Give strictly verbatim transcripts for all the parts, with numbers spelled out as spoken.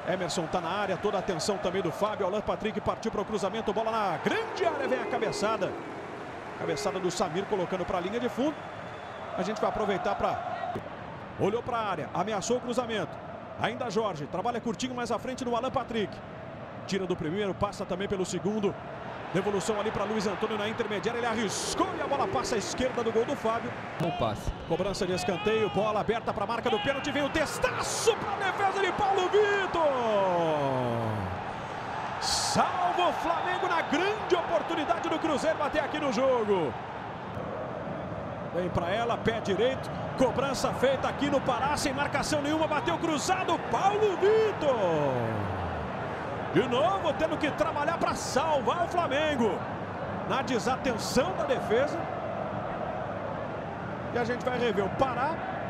Emerson tá na área, toda a atenção também do Fábio. Alan Patrick partiu para o cruzamento, bola na grande área, vem a cabeçada. Cabeçada do Samir colocando para a linha de fundo. A gente vai aproveitar para... Olhou para a área, ameaçou o cruzamento. Ainda Jorge, trabalha curtinho mais à frente do Alan Patrick. Tira do primeiro, passa também pelo segundo. Devolução ali para Luiz Antônio na intermediária, ele arriscou e a bola passa à esquerda do gol do Fábio. Bom passe. Cobrança de escanteio, bola aberta para a marca do pênalti, vem o testaço para a defesa de Paulo Vitor. Salva o Flamengo na grande oportunidade do Cruzeiro até aqui no jogo. Vem para ela, pé direito, cobrança feita aqui no Pará, sem marcação nenhuma, bateu cruzado, Paulo Vitor. De novo tendo que trabalhar para salvar o Flamengo. Na desatenção da defesa. E a gente vai rever o Pará.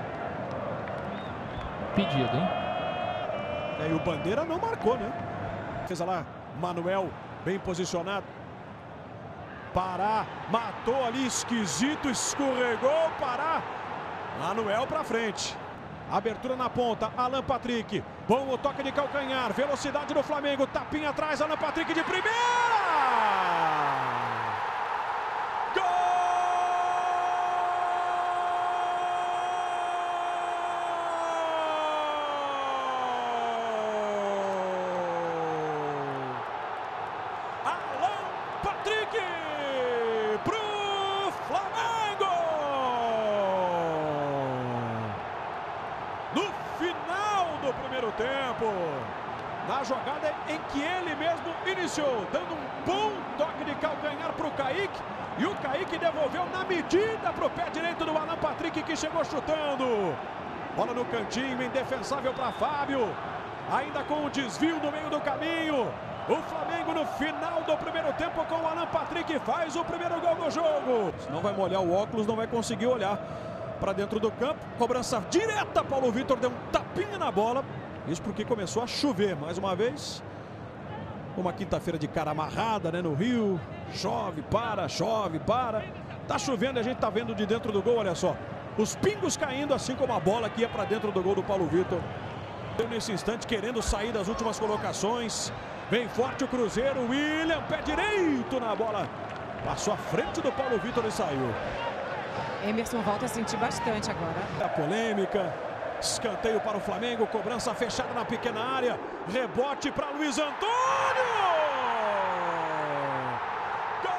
Pedido, hein? É, e o Bandeira não marcou, né? Fez lá, Manuel, bem posicionado. Pará, matou ali, esquisito, escorregou, Pará. Manuel para frente. Abertura na ponta, Alan Patrick. Bom o toque de calcanhar, velocidade do Flamengo, tapinha atrás, Alan Patrick de primeira! Gol! Alan Patrick pro Flamengo! No final do primeiro tempo, na jogada em que ele mesmo iniciou, dando um bom toque de calcanhar para o Kaique, e o Kaique devolveu na medida para o pé direito do Alan Patrick, que chegou chutando. Bola no cantinho, indefensável para Fábio, ainda com o desvio no meio do caminho. O Flamengo no final do primeiro tempo com o Alan Patrick faz o primeiro gol do jogo. Se não vai molhar o óculos, não vai conseguir olhar para dentro do campo, cobrança direta, Paulo Vitor deu um tapinha na bola, isso porque começou a chover mais uma vez, uma quinta-feira de cara amarrada, né, no Rio, chove, para, chove, para, tá chovendo e a gente tá vendo de dentro do gol, olha só, os pingos caindo, assim como a bola que ia para dentro do gol do Paulo Vitor. Nesse instante querendo sair das últimas colocações, vem forte o Cruzeiro, William, pé direito na bola, passou à frente do Paulo Vitor e saiu. Emerson volta a sentir bastante agora. A polêmica, escanteio para o Flamengo, cobrança fechada na pequena área, rebote para Luiz Antônio! Gol!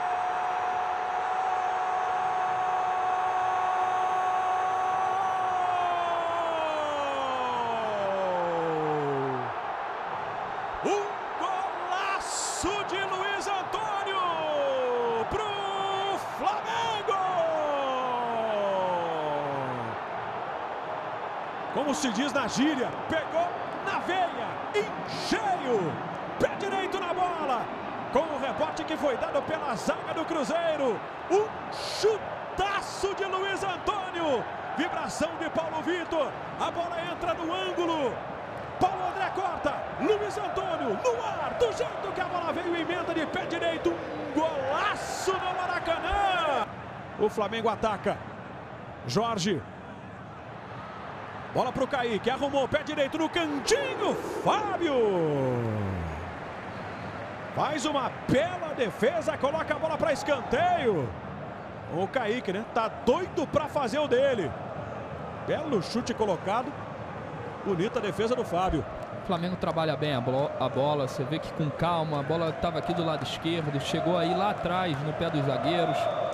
Um golaço de Luiz Antônio pro Flamengo! Como se diz na gíria, pegou na veia, em cheio, pé direito na bola, com o rebote que foi dado pela zaga do Cruzeiro, um chutaço de Luiz Antônio, vibração de Paulo Vitor, a bola entra no ângulo, Paulo André corta, Luiz Antônio no ar, do jeito que a bola veio, emenda de pé direito, um golaço no Maracanã. O Flamengo ataca, Jorge. Bola para o Kaique, arrumou o pé direito no cantinho, Fábio. Faz uma bela defesa, coloca a bola para escanteio. O Kaique, né? Tá doido para fazer o dele. Belo chute colocado. Bonita defesa do Fábio. O Flamengo trabalha bem a, a bola, você vê que com calma, a bola estava aqui do lado esquerdo, chegou aí lá atrás, no pé dos zagueiros.